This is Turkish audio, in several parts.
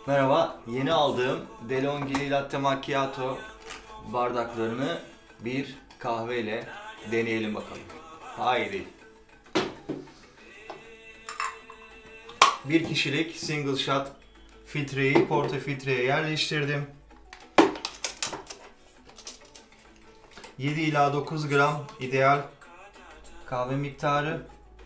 Merhaba, yeni aldığım DeLonghi Latte Macchiato bardaklarını bir kahveyle deneyelim bakalım. Haydi. Bir kişilik single shot filtreyi portafiltreye yerleştirdim. 7 ila 9 gram ideal kahve miktarı.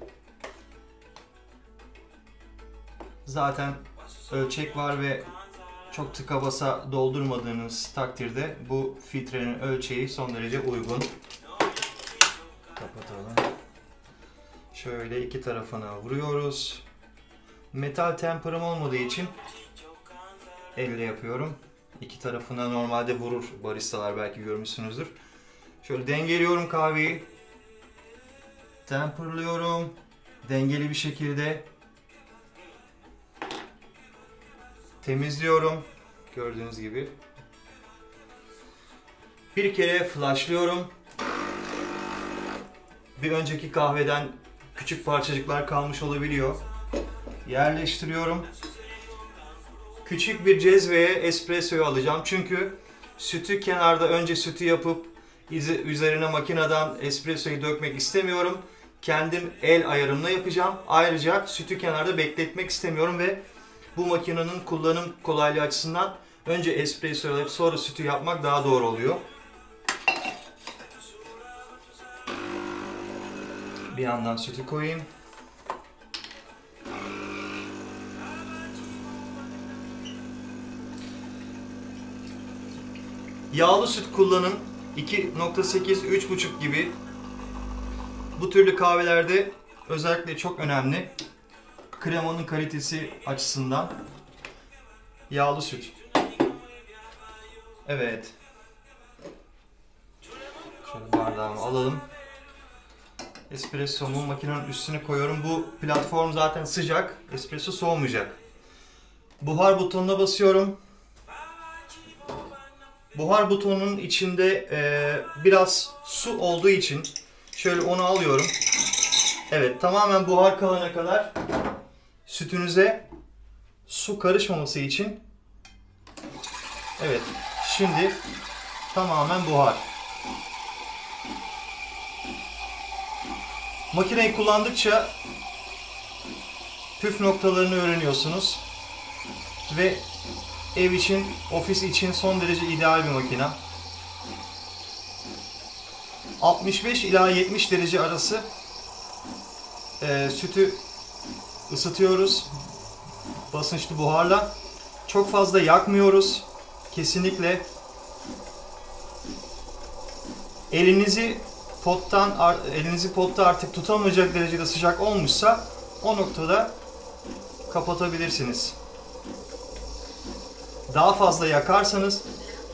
Zaten ölçek var ve çok tıka basa doldurmadığınız takdirde bu filtrenin ölçeği son derece uygun. Kapatalım. Şöyle iki tarafına vuruyoruz. Metal temper'ım olmadığı için elle yapıyorum. İki tarafına normalde vurur baristalar, belki görmüşsünüzdür. Şöyle dengeliyorum kahveyi. Temperlıyorum. Dengeli bir şekilde temizliyorum. Gördüğünüz gibi. Bir kere flashlıyorum. Bir önceki kahveden küçük parçacıklar kalmış olabiliyor. Yerleştiriyorum. Küçük bir cezveye espressoyu alacağım. Çünkü sütü kenarda önce sütü yapıp üzerine makineden espressoyu dökmek istemiyorum. Kendim el ayarımla yapacağım. Ayrıca sütü kenarda bekletmek istemiyorum ve bu makinenin kullanım kolaylığı açısından önce espressoyu alıp sonra sütü yapmak daha doğru oluyor. Bir yandan sütü koyayım. Yağlı süt kullanın. 2.8, 3.5 gibi. Bu türlü kahvelerde özellikle çok önemli. Kremanın kalitesi açısından. Yağlı süt. Evet. Şöyle bardağımı alalım. Espressomu makinenin üstüne koyuyorum. Bu platform zaten sıcak. Espresso soğumayacak. Buhar butonuna basıyorum. Buhar butonunun içinde biraz su olduğu için şöyle onu alıyorum. Evet, tamamen buhar kalana kadar sütünüze su karışmaması için. Evet, şimdi tamamen buhar. Makineyi kullandıkça püf noktalarını öğreniyorsunuz ve ev için, ofis için son derece ideal bir makine. 65 ila 70 derece arası sütü ısıtıyoruz basınçlı buharla. Çok fazla yakmıyoruz. Kesinlikle. Elinizi potta artık tutamayacak derecede sıcak olmuşsa o noktada kapatabilirsiniz. Daha fazla yakarsanız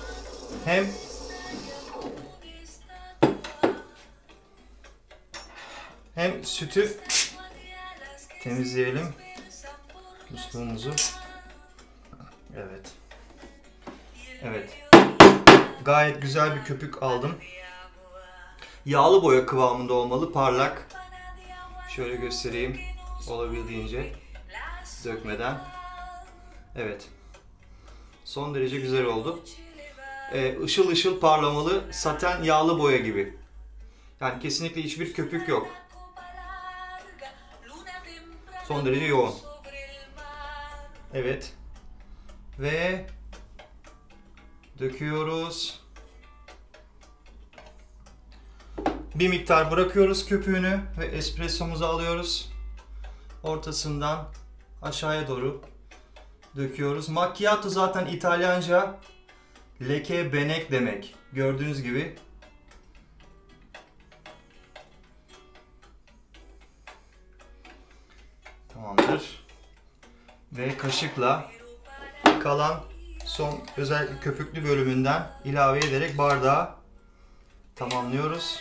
hem sütü temizleyelim musluğumuzu. Evet. Evet. Gayet güzel bir köpük aldım. Yağlı boya kıvamında olmalı, parlak. Şöyle göstereyim olabildiğince dökmeden. Evet. Son derece güzel oldu. Işıl ışıl parlamalı, saten yağlı boya gibi. Yani kesinlikle hiçbir köpük yok. Son derece yoğun. Evet. Ve döküyoruz. Bir miktar bırakıyoruz köpüğünü ve espressomuzu alıyoruz. Ortasından aşağıya doğru döküyoruz. Macchiato zaten İtalyanca leke, benek demek. Gördüğünüz gibi. Tamamdır. Ve kaşıkla kalan son özellikle köpüklü bölümünden ilave ederek bardağı tamamlıyoruz.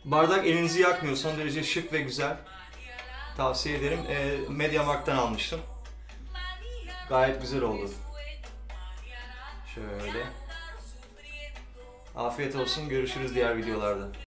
Bardak elinizi yakmıyor. Son derece şık ve güzel. Tavsiye ederim. MediaMarkt'tan almıştım. Gayet güzel oldu. Şöyle. Afiyet olsun. Görüşürüz diğer videolarda.